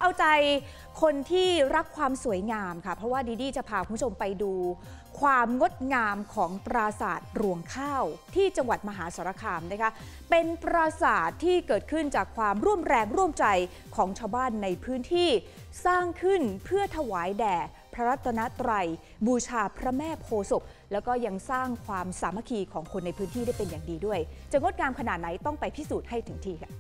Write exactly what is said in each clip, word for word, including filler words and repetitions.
เอาใจคนที่รักความสวยงามค่ะเพราะว่าดีดี้จะพาคุณผู้ชมไปดูความงดงามของปราสาทรวงข้าวที่จังหวัดมหาสารคามนะคะเป็นปราสาทที่เกิดขึ้นจากความร่วมแรงร่วมใจของชาวบ้านในพื้นที่สร้างขึ้นเพื่อถวายแด่พระรัตนตรัยบูชาพระแม่โพธิ์ศพแล้วก็ยังสร้างความสามัคคีของคนในพื้นที่ได้เป็นอย่างดีด้วยจะงดงามขนาดไหนต้องไปพิสูจน์ให้ถึงที่ค่ะ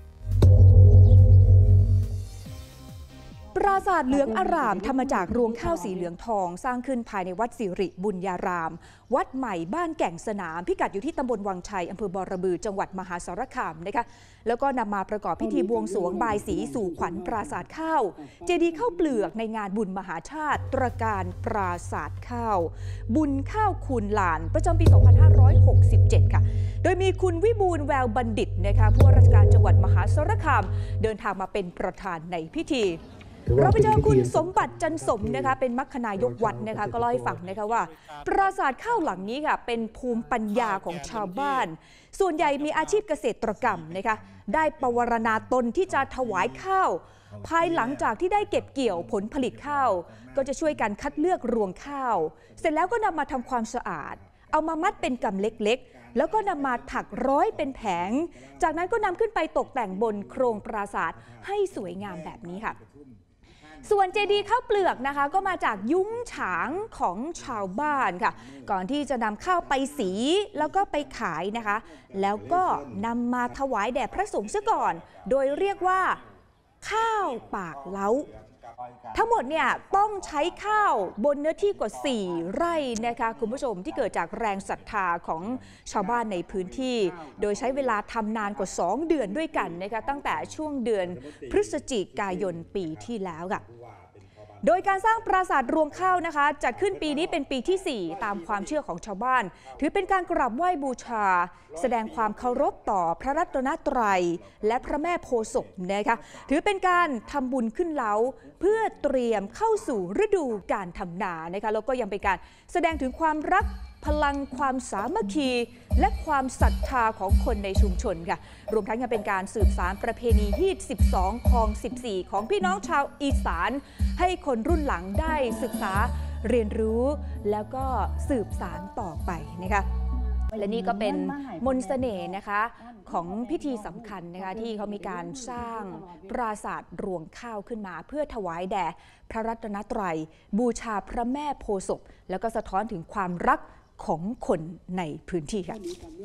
ปราสาทเหลืองอร่ามทำมาจากรวงข้าวสีเหลืองทองสร้างขึ้นภายในวัดสิริบุญญารามวัดใหม่บ้านแก่งสนามพิกัดอยู่ที่ตำบลวังชัยอำเภอบอระบือจังหวัดมหาสารคามนะคะแล้วก็นำมาประกอบพิธีบวงสรวงบายสีสู่ขวัญปราสาทข้าวเจดีย์ข้าวเปลือกในงานบุญมหาชาติตระการปราสาทข้าวบุญข้าวคูณหลานประจำปี สองพันห้าร้อยหกสิบเจ็ด ค่ะโดยมีคุณวิบูลย์แววบัณฑิตนะคะผู้ว่าราชการจังหวัดมหาสารคามเดินทางมาเป็นประธานในพิธีเราไปเจอคุณสมบัติจันสมนะคะเป็นมัคคณายกวัดนะคะก็เล่าให้ฟังนะคะว่าปราสาทข้าวหลังนี้ค่ะเป็นภูมิปัญญาของชาวบ้านส่วนใหญ่มีอาชีพเกษตรกรรมนะคะได้ปวารณาตนที่จะถวายข้าวภายหลังจากที่ได้เก็บเกี่ยวผลผลิตข้าวก็จะช่วยกันคัดเลือกรวงข้าวเสร็จแล้วก็นำมาทำความสะอาดเอามามัดเป็นกำเล็กๆแล้วก็นำมาถักร้อยเป็นแผงจากนั้นก็นำขึ้นไปตกแต่งบนโครงปราสาทให้สวยงามแบบนี้ค่ะส่วนเจดีย์ข้าวเปลือกนะคะก็มาจากยุ้งฉางของชาวบ้านค่ะก่อนที่จะนำข้าวไปสีแล้วก็ไปขายนะคะแล้วก็นำมาถวายแด่พระสงฆ์ซะก่อนโดยเรียกว่าข้าวปากเล้าทั้งหมดเนี่ยต้องใช้ข้าวบนเนื้อที่กว่าสี่ไร่นะคะคุณผู้ชมที่เกิดจากแรงศรัทธาของชาวบ้านในพื้นที่โดยใช้เวลาทำนานกว่าสองเดือนด้วยกันนะคะตั้งแต่ช่วงเดือนพฤศจิกายนปีที่แล้วค่ะโดยการสร้างปราสาทรวงข้าวนะคะจัดขึ้นปีนี้เป็นปีที่สี่ตามความเชื่อของชาวบ้านถือเป็นการกราบไหว้บูชาแสดงความเคารพต่อพระรัตนตรัยและพระแม่โพธิ์ศพนะคะถือเป็นการทำบุญขึ้นเล้าเพื่อเตรียมเข้าสู่ฤดูการทำนานะคะแล้วก็ยังเป็นการแสดงถึงความรักพลังความสามัคคีและความศรัทธาของคนในชุมชนค่ะรวมทั้งยังเป็นการสืบสานประเพณีฮีตสิบสองคองสิบสี่ของพี่น้องชาวอีสานให้คนรุ่นหลังได้ศึกษาเรียนรู้แล้วก็สืบสานต่อไปนะคะและนี่ก็เป็นมนต์เสน่ห์นะคะของพิธีสำคัญนะคะที่เขามีการสร้างปราสาทรวงข้าวขึ้นมาเพื่อถวายแด่พระรัตนตรัยบูชาพระแม่โพธิ์ศพแล้วก็สะท้อนถึงความรักของคนในพื้นที่ค่ะ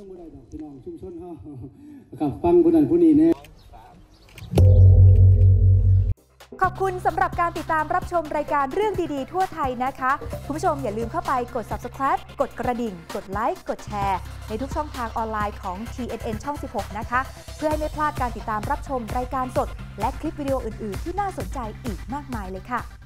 ฟังผู้นั้นผู้นี้แน่ขอบคุณสำหรับการติดตามรับชมรายการเรื่องดีๆทั่วไทยนะคะคุณผู้ชมอย่าลืมเข้าไปกด ซับสไครบ์ กดกระดิ่งกดไลค์กดแชร์ในทุกช่องทางออนไลน์ของ ที เอ็น เอ็น ช่อง สิบหก นะคะเพื่อให้ไม่พลาดการติดตามรับชมรายการสดและคลิปวิดีโออื่นๆที่น่าสนใจอีกมากมายเลยค่ะ